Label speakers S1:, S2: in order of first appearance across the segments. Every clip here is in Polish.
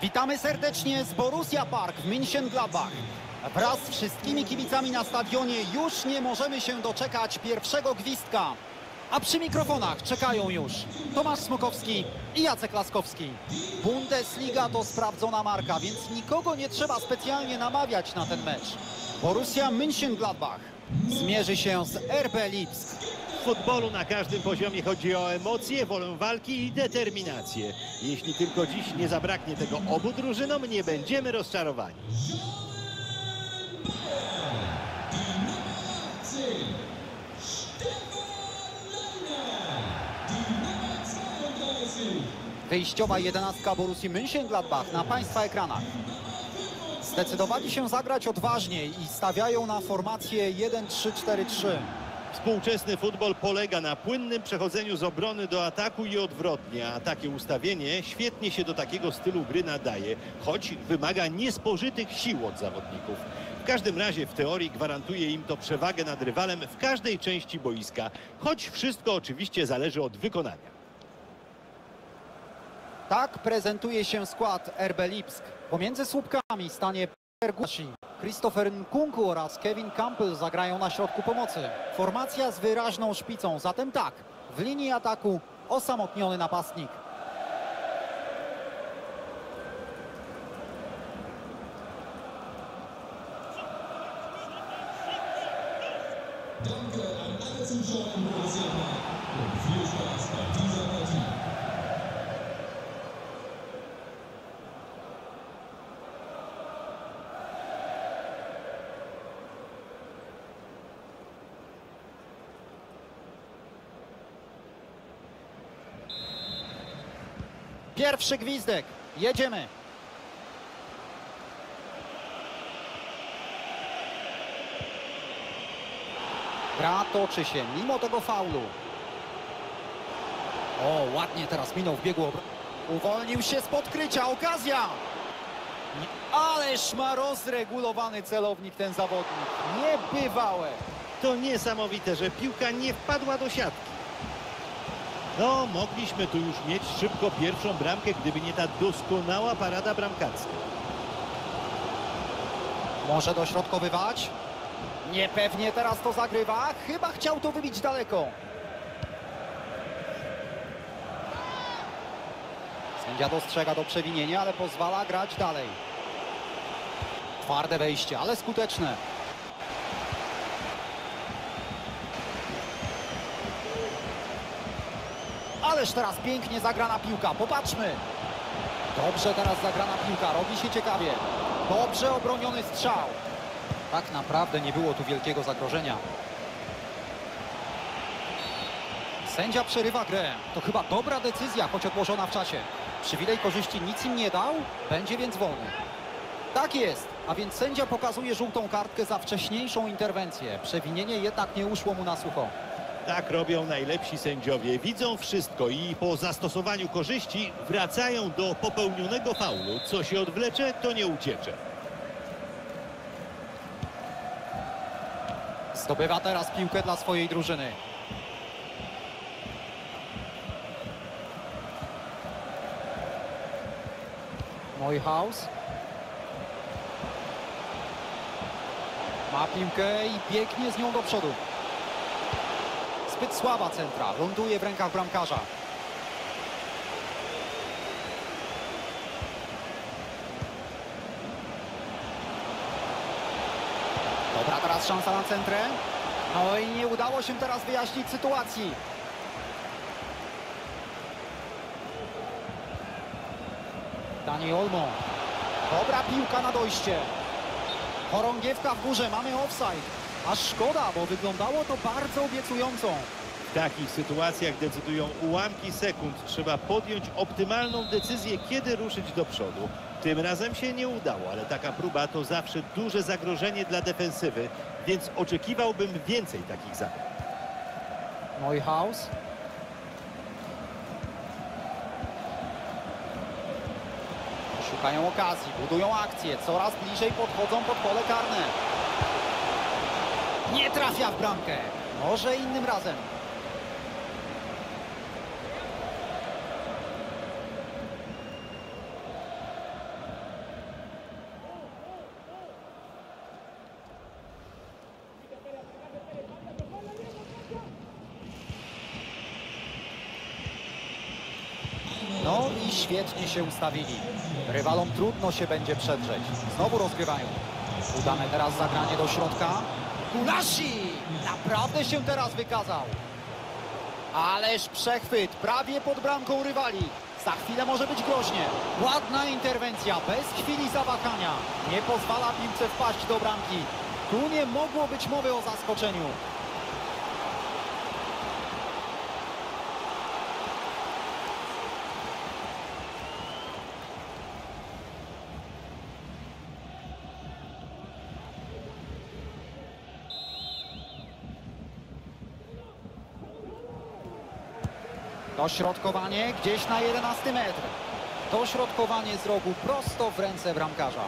S1: Witamy serdecznie z Borussia Park w Mönchengladbach. Wraz z wszystkimi kibicami na stadionie już nie możemy się doczekać pierwszego gwizdka. A przy mikrofonach czekają już Tomasz Smokowski i Jacek Laskowski. Bundesliga to sprawdzona marka, więc nikogo nie trzeba specjalnie namawiać na ten mecz. Borussia Mönchengladbach zmierzy się z RB Lipsk.
S2: W futbolu na każdym poziomie chodzi o emocje, wolę walki i determinację. Jeśli tylko dziś nie zabraknie tego obu drużynom, nie będziemy rozczarowani.
S1: Wyjściowa jedenastka Borussii Mönchengladbach na Państwa ekranach. Zdecydowali się zagrać odważniej i stawiają na formację 1-3-4-3.
S2: Współczesny futbol polega na płynnym przechodzeniu z obrony do ataku i odwrotnie, a takie ustawienie świetnie się do takiego stylu gry nadaje, choć wymaga niespożytych sił od zawodników. W każdym razie w teorii gwarantuje im to przewagę nad rywalem w każdej części boiska, choć wszystko oczywiście zależy od wykonania.
S1: Tak prezentuje się skład RB Lipsk. Pomiędzy słupkami stanie Peter Gulaschi, Christopher Nkunku oraz Kevin Campbell zagrają na środku pomocy. Formacja z wyraźną szpicą, zatem tak, w linii ataku osamotniony napastnik.
S3: Danke an alle Zuschauer in Borussia und viel Spaß bei dieser Partie.
S1: Pierwszy gwizdek, jedziemy. Gra toczy się mimo tego faulu. O, ładnie teraz minął w biegu obrony. Uwolnił się z podkrycia, okazja! Ależ ma rozregulowany celownik ten zawodnik. Niebywałe.
S2: To niesamowite, że piłka nie wpadła do siatki. No, mogliśmy tu już mieć szybko pierwszą bramkę, gdyby nie ta doskonała parada bramkarska.
S1: Może dośrodkowywać? Niepewnie teraz to zagrywa. Chyba chciał to wybić daleko. Sędzia dostrzega do przewinienia, ale pozwala grać dalej. Twarde wejście, ale skuteczne. Ależ teraz pięknie zagrana piłka. Popatrzmy. Dobrze teraz zagrana piłka. Robi się ciekawie. Dobrze obroniony strzał. Tak naprawdę nie było tu wielkiego zagrożenia. Sędzia przerywa grę. To chyba dobra decyzja, choć odłożona w czasie. Przywilej korzyści nic im nie dał, będzie więc wolny. Tak jest, a więc sędzia pokazuje żółtą kartkę za wcześniejszą interwencję. Przewinienie jednak nie uszło mu na sucho.
S2: Tak robią najlepsi sędziowie. Widzą wszystko i po zastosowaniu korzyści wracają do popełnionego faulu. Co się odwlecze, to nie uciecze.
S1: Zdobywa teraz piłkę dla swojej drużyny. Neuhaus. Ma piłkę i biegnie z nią do przodu. Zbyt słaba centra. Ląduje w rękach bramkarza. Dobra, teraz szansa na centrę. No i nie udało się teraz wyjaśnić sytuacji. Dani Olmo. Dobra piłka na dojście. Chorągiewka w górze, mamy offside. A szkoda, bo wyglądało to bardzo obiecująco.
S2: W takich sytuacjach decydują ułamki sekund. Trzeba podjąć optymalną decyzję, kiedy ruszyć do przodu. Tym razem się nie udało, ale taka próba to zawsze duże zagrożenie dla defensywy, więc oczekiwałbym więcej takich zagrań.
S1: Neuhaus. Szukają okazji, budują akcję, coraz bliżej podchodzą pod pole karne. Nie trafia w bramkę. Może innym razem. No i świetnie się ustawili. Rywalom trudno się będzie przedrzeć. Znowu rozgrywają. Udane teraz zagranie do środka. Kulasi! Naprawdę się teraz wykazał. Ależ przechwyt, prawie pod bramką rywali. Za chwilę może być groźnie. Ładna interwencja, bez chwili zawahania. Nie pozwala piłce wpaść do bramki. Tu nie mogło być mowy o zaskoczeniu. Dośrodkowanie gdzieś na 11 metr. Dośrodkowanie z rogu prosto w ręce bramkarza.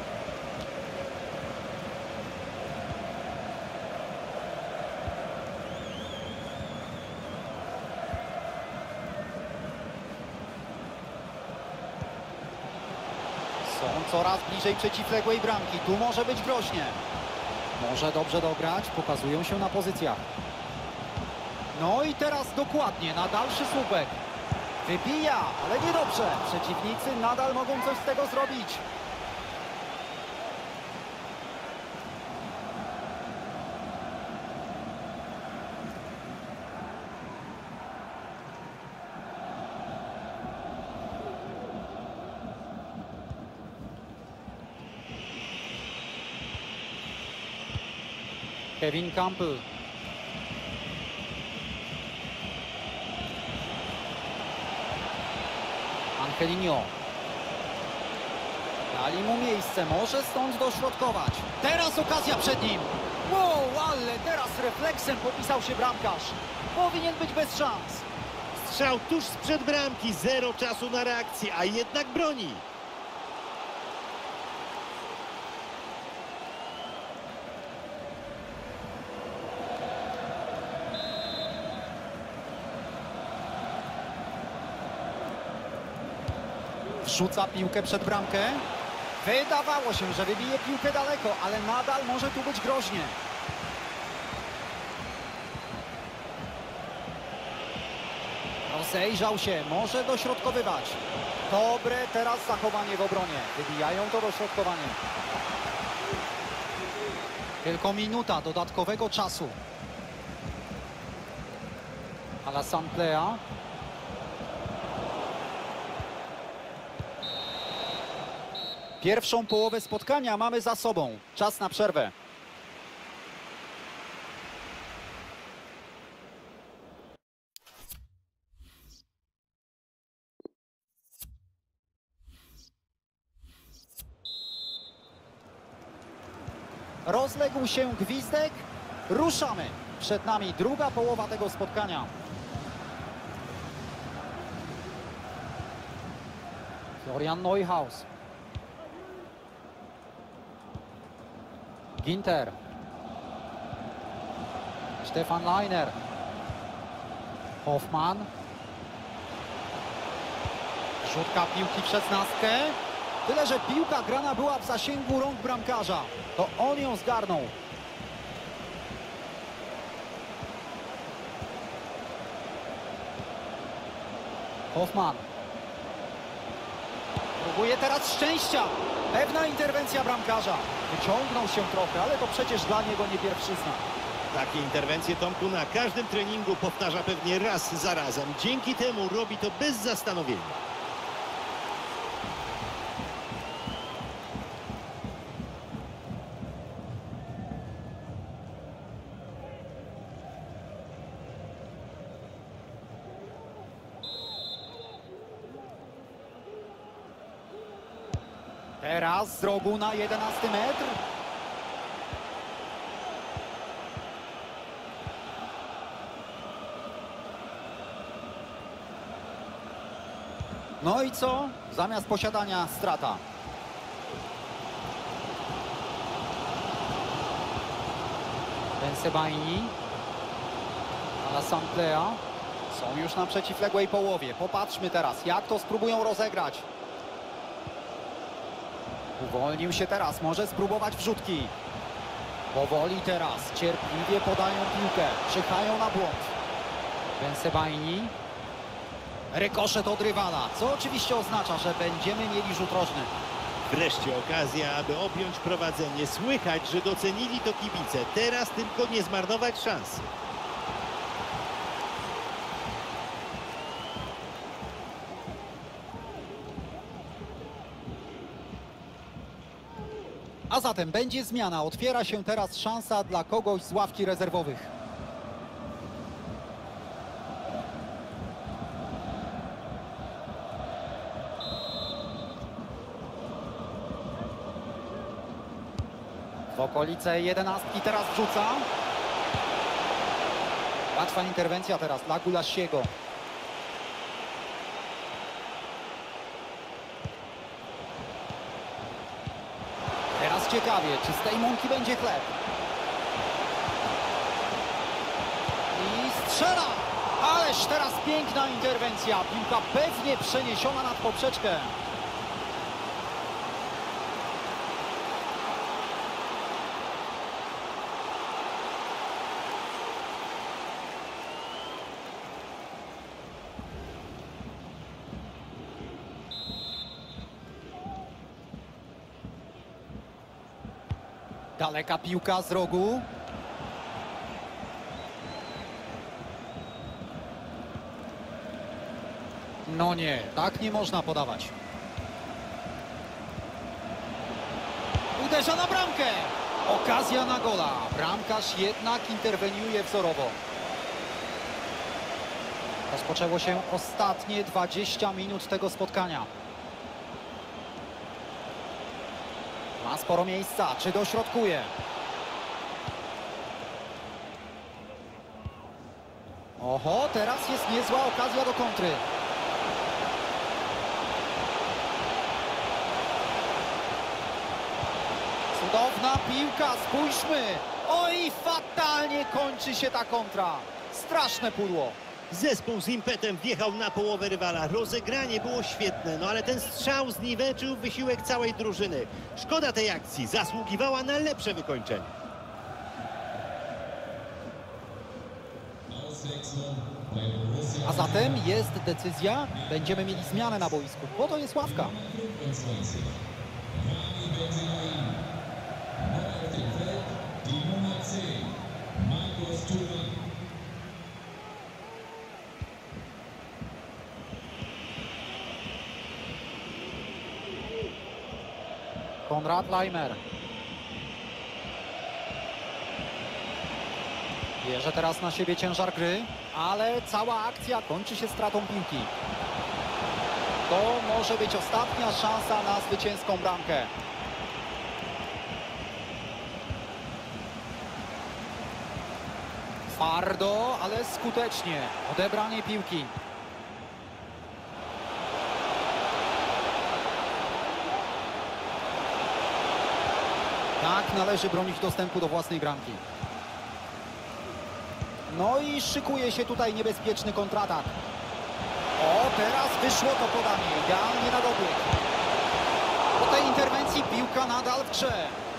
S1: Są coraz bliżej przeciwległej bramki. Tu może być groźnie. Może dobrze dograć. Pokazują się na pozycjach. No i teraz dokładnie na dalszy słupek. Wybija, ale niedobrze. Przeciwnicy nadal mogą coś z tego zrobić. Kevin Campbell. Angelino. Dali mu miejsce, może stąd dośrodkować. Teraz okazja przed nim. Wow, ale teraz refleksem popisał się bramkarz. Powinien być bez szans.
S2: Strzał tuż sprzed bramki, zero czasu na reakcję, a jednak broni.
S1: Wrzuca piłkę przed bramkę. Wydawało się, że wybije piłkę daleko, ale nadal może tu być groźnie. Rozejrzał się, może dośrodkowywać. Dobre teraz zachowanie w obronie. Wybijają to dośrodkowanie. Tylko minuta dodatkowego czasu. Alassane Plea. Pierwszą połowę spotkania mamy za sobą. Czas na przerwę. Rozległ się gwizdek. Ruszamy. Przed nami druga połowa tego spotkania. Florian Neuhaus. Ginter. Stefan Leiner. Hoffmann. Rzutka piłki w szesnastkę. Tyle, że piłka grana była w zasięgu rąk bramkarza. To on ją zgarnął. Hoffmann. Próbuje teraz szczęścia. Pewna interwencja bramkarza. Wyciągnął się trochę, ale to przecież dla niego nie pierwszyzna.
S2: Takie interwencje Tomku na każdym treningu powtarza pewnie raz za razem. Dzięki temu robi to bez zastanowienia.
S1: Teraz z rogu na 11 metr. No i co? Zamiast posiadania strata. Bensebaini. Alassane Plea. Są już na przeciwległej połowie. Popatrzmy teraz, jak to spróbują rozegrać. Uwolnił się teraz, może spróbować wrzutki. Powoli teraz, cierpliwie podają piłkę, czyhają na błąd. Bensebaini. Rykoszet od rywala, co oczywiście oznacza, że będziemy mieli rzut rożny.
S2: Wreszcie okazja, aby objąć prowadzenie. Słychać, że docenili to kibice. Teraz tylko nie zmarnować szansy.
S1: A zatem będzie zmiana. Otwiera się teraz szansa dla kogoś z ławki rezerwowych. W okolice 11 teraz wrzuca. Łatwa interwencja teraz dla Gulasiego. Teraz ciekawie, czy z tej mąki będzie chleb. I strzela! Ależ teraz piękna interwencja. Piłka pewnie przeniesiona nad poprzeczkę. Daleka piłka z rogu. No nie, tak nie można podawać. Uderza na bramkę. Okazja na gola. Bramkarz jednak interweniuje wzorowo. Rozpoczęło się ostatnie 20 minut tego spotkania. Ma sporo miejsca, czy dośrodkuje? Oho, teraz jest niezła okazja do kontry. Cudowna piłka, spójrzmy. Oj, fatalnie kończy się ta kontra. Straszne pudło.
S2: Zespół z impetem wjechał na połowę rywala. Rozegranie było świetne, no ale ten strzał zniweczył wysiłek całej drużyny. Szkoda tej akcji, zasługiwała na lepsze wykończenie.
S3: Auswechslung bei Borussia
S1: A zatem jest decyzja, będziemy mieli zmianę na boisku, bo to jest ławka.
S3: 25. Rami Benzemain. Neu auf dem Feld die Nummer 10. Markus Thuram.
S1: Konrad Laimer. Bierze teraz na siebie ciężar gry, ale cała akcja kończy się stratą piłki. To może być ostatnia szansa na zwycięską bramkę. Twardo, ale skutecznie. Odebranie piłki. Tak należy bronić dostępu do własnej bramki. No i szykuje się tutaj niebezpieczny kontratak. O, teraz wyszło to podanie. Idealnie na dobieg. Po tej interwencji piłka nadal w grze.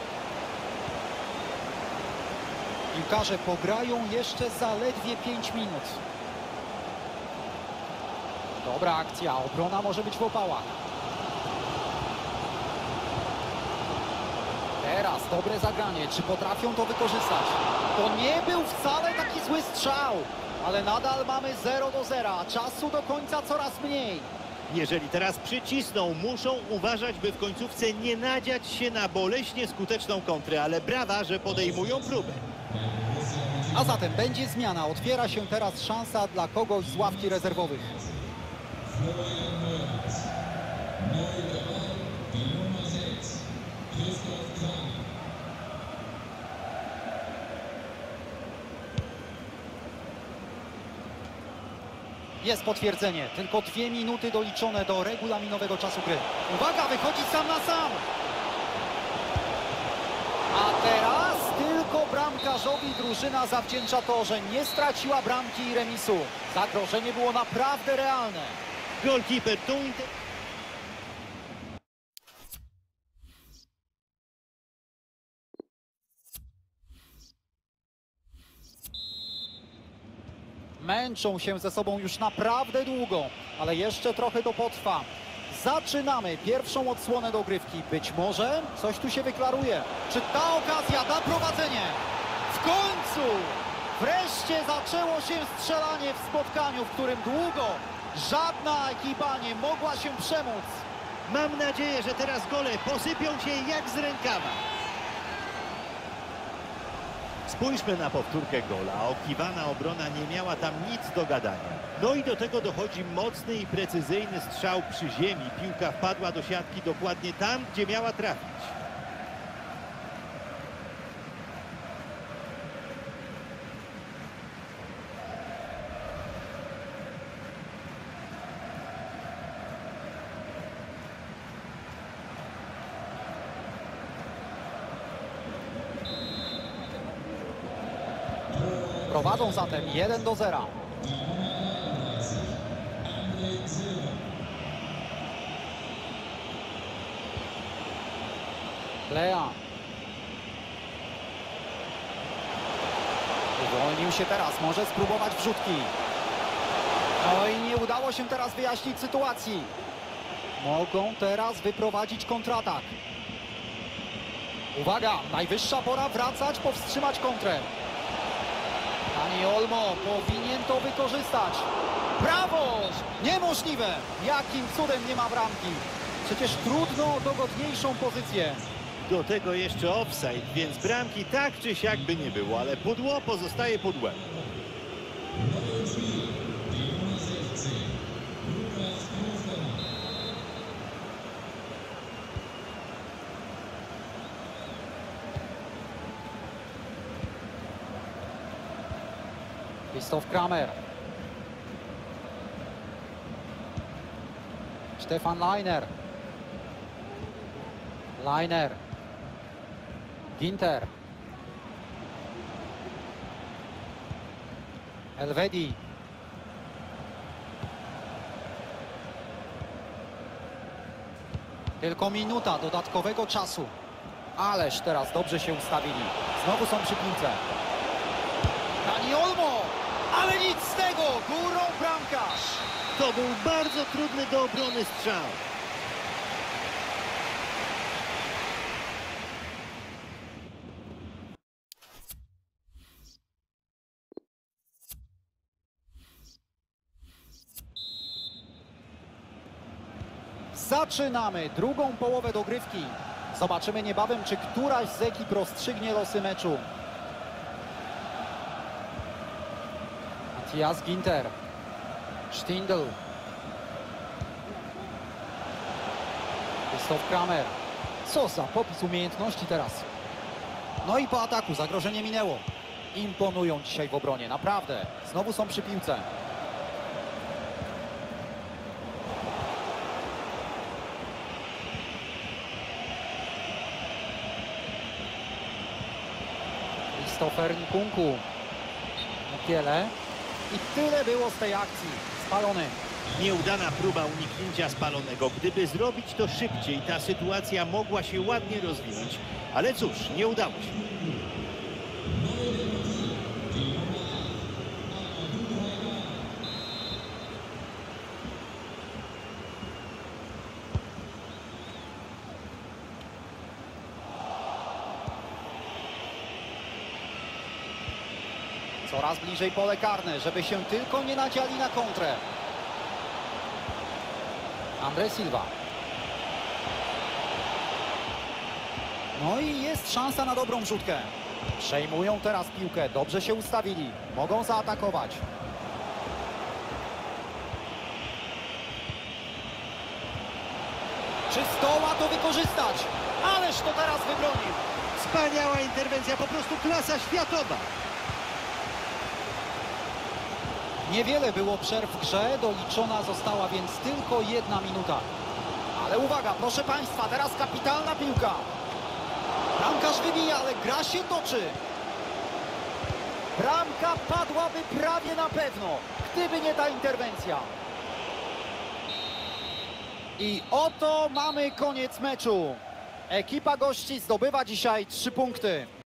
S1: Piłkarze pograją jeszcze zaledwie 5 minut. Dobra akcja. Obrona może być w opałach. Teraz dobre zagranie. Czy potrafią to wykorzystać? To nie był wcale taki zły strzał, ale nadal mamy 0-0. Czasu do końca coraz mniej.
S2: Jeżeli teraz przycisną, muszą uważać, by w końcówce nie nadziać się na boleśnie skuteczną kontrę, ale brawa, że podejmują próbę.
S1: A zatem będzie zmiana. Otwiera się teraz szansa dla kogoś z ławki rezerwowych.
S3: Florian Neuhaus. Neu dabei die Nummer 6. Christoph Kramer.
S1: Jest potwierdzenie. Tylko 2 minuty doliczone do regulaminowego czasu gry. Uwaga, wychodzi sam na sam. A teraz tylko bramkarzowi drużyna zawdzięcza to, że nie straciła bramki i remisu. Zagrożenie było naprawdę realne.
S2: Golkiper tu
S1: Męczą się ze sobą już naprawdę długo, ale jeszcze trochę to potrwa. Zaczynamy pierwszą odsłonę dogrywki. Być może coś tu się wyklaruje. Czy ta okazja da prowadzenie? W końcu! Wreszcie zaczęło się strzelanie w spotkaniu, w którym długo żadna ekipa nie mogła się przemóc.
S2: Mam nadzieję, że teraz gole posypią się jak z rękawa. Spójrzmy na powtórkę gola. Okiwana obrona nie miała tam nic do gadania. No i do tego dochodzi mocny i precyzyjny strzał przy ziemi. Piłka wpadła do siatki dokładnie tam, gdzie miała trafić.
S1: Prowadzą zatem 1-0. Lea. Uwolnił się teraz, może spróbować wrzutki. No i nie udało się teraz wyjaśnić sytuacji. Mogą teraz wyprowadzić kontratak. Uwaga, najwyższa pora wracać, powstrzymać kontrę. Dani Olmo powinien to wykorzystać. Brawo! Niemożliwe! Jakim cudem nie ma bramki? Przecież trudno o dogodniejszą pozycję.
S2: Do tego jeszcze offside, więc bramki tak czy siak by nie było, ale pudło pozostaje pudłem.
S1: Christoph Kramer. Stefan Leiner. Leiner. Ginter. Elvedi. Tylko minuta dodatkowego czasu. Ależ teraz dobrze się ustawili. Znowu są przy piłce. Dani Olmo! Ale nic z tego! Górą bramkarz!
S2: To był bardzo trudny do obrony strzał.
S1: Zaczynamy drugą połowę dogrywki. Zobaczymy niebawem, czy któraś z ekip rozstrzygnie losy meczu. Matthias Ginter. Stindl. Christoph Kramer. Co za popis umiejętności teraz. No i po ataku zagrożenie minęło. Imponują dzisiaj w obronie, naprawdę. Znowu są przy piłce. Christopher Nkunku. Mukiele. I tyle było z tej akcji. Spalony.
S2: Nieudana próba uniknięcia spalonego. Gdyby zrobić to szybciej, ta sytuacja mogła się ładnie rozwinąć. Ale cóż, nie udało się.
S1: Coraz bliżej pole karne, żeby się tylko nie nadziali na kontrę. André Silva. No i jest szansa na dobrą rzutkę. Przejmują teraz piłkę, dobrze się ustawili. Mogą zaatakować. Czy zdoła to wykorzystać? Ależ to teraz wybronił.
S2: Wspaniała interwencja, po prostu klasa światowa.
S1: Niewiele było przerw w grze, doliczona została więc tylko 1 minuta. Ale uwaga, proszę Państwa, teraz kapitalna piłka. Bramkarz wybija, ale gra się toczy. Bramka padłaby prawie na pewno, gdyby nie ta interwencja. I oto mamy koniec meczu. Ekipa gości zdobywa dzisiaj 3 punkty.